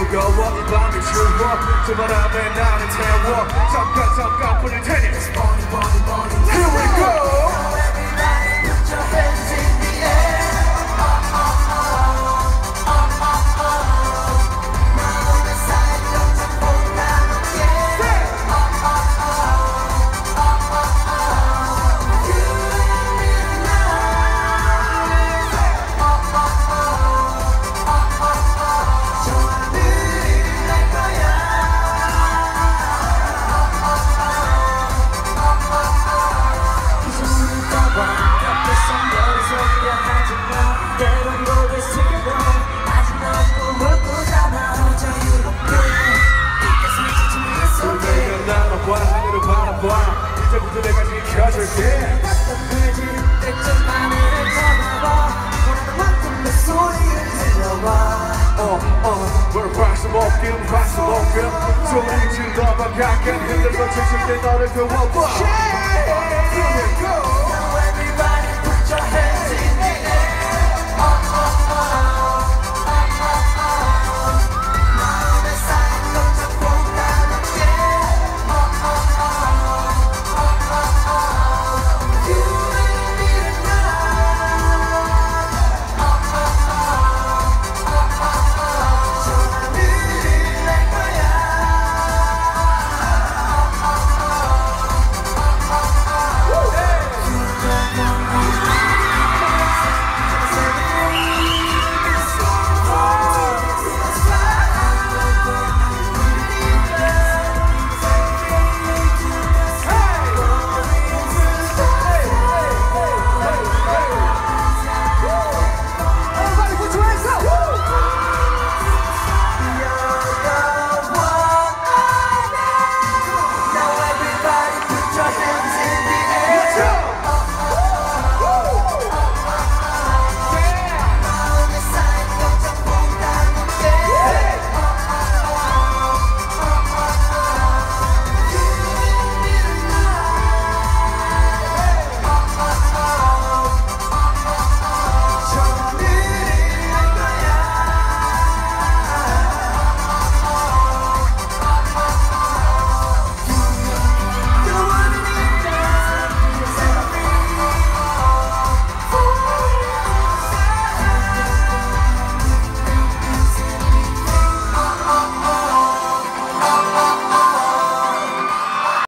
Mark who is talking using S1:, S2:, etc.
S1: 뜨거워 이 밤이 추워 저 바람에 나를 태워 잠깐 뿌릴 테니 Here we go. 하늘을 바라봐 이제부터 내가 지켜줄게 답답해질 때쯤 하늘을 쳐다봐 원하는 만큼 내 소리를 들려봐 뭘 화수목금 소리 질러봐 가끔 흔들고 춤출 때 너를 태워봐